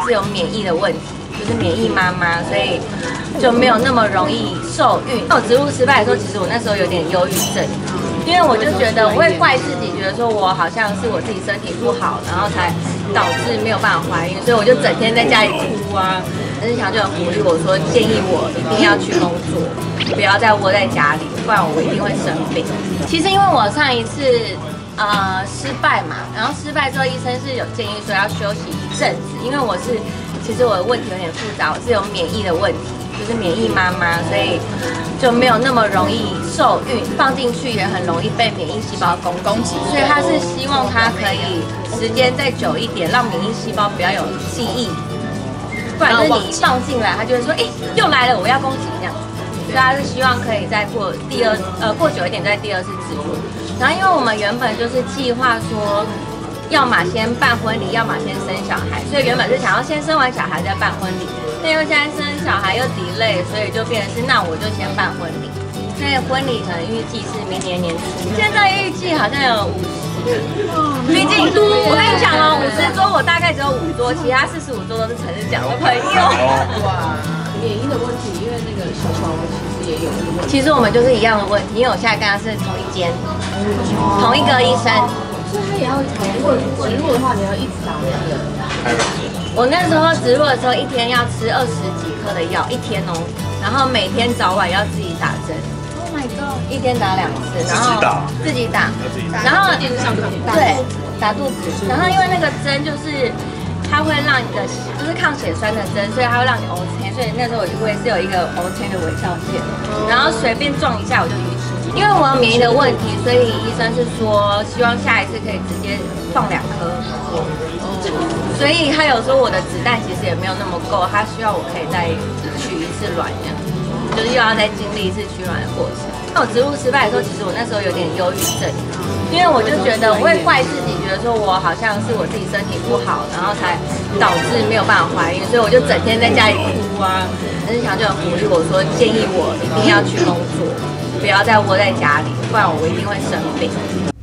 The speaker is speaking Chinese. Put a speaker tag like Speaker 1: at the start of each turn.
Speaker 1: 是有免疫的问题，就是免疫妈妈，所以就没有那么容易受孕。我植入失败的时候，其实我那时候有点忧郁症，因为我就觉得我会怪自己，觉得说我好像是我自己身体不好，然后才导致没有办法怀孕，所以我就整天在家里哭啊。陈志强就很鼓励我说，建议我一定要去工作，不要再窝在家里，不然我一定会生病。其实因为我上一次失败嘛，然后失败之后医生是有建议说要休息一阵子，因为其实我的问题有点复杂，我是有免疫的问题，就是免疫妈妈，所以就没有那么容易受孕，放进去也很容易被免疫细胞攻击，所以他是希望它可以时间再久一点，让免疫细胞不要有记忆，不然就是你一放进来，他就会说，又来了，我要攻击这样。所以他是希望可以再过久一点，再第二次植入。然后因为我们原本就是计划说，要么先办婚礼，要么先生小孩，所以原本是想要先生完小孩再办婚礼。但因为现在生小孩又 delay， 所以就变成是那我就先办婚礼。所以婚礼可能预计是明年年初，现在预计好像有50，毕竟我跟你讲哦，50桌我大概只有5桌，其他45桌都是陈志强的朋友。
Speaker 2: 哇，免疫的问题，因为那个小宝其实也有这个问题。
Speaker 1: 其实我们就是一样的问题，因为我现在跟他是同一间，同一个医生。
Speaker 2: 所以他也要如果植入的话，你要一直打那个。
Speaker 1: 我那时候植入的时候，一天要吃20几颗的药，一天哦，然后每天早晚要自己打针。Oh my god！ 一天打2次，然后自己打，然后
Speaker 2: 电视上
Speaker 1: 对打肚子，然后因为那个针就是它会让你的就是抗血栓的针，所以它会让你 OK， 所以那时候我是有一个 OK 的微笑线，然后随便撞一下我就淤青。因为我有免疫的问题，所以医生是说希望下一次可以直接放2颗。所以他有说我的子弹其实也没有那么够，他需要我可以再取一次卵这样，就是又要再经历一次取卵的过程。那我植入失败的时候，其实我那时候有点忧郁症，因为我就觉得我会怪自己，觉得说我好像是我自己身体不好，然后才导致没有办法怀孕，所以我就整天在家里哭啊。陈志强就很鼓励我说，建议我一定要去工作，不要再窝在家里，不然我一定会生病。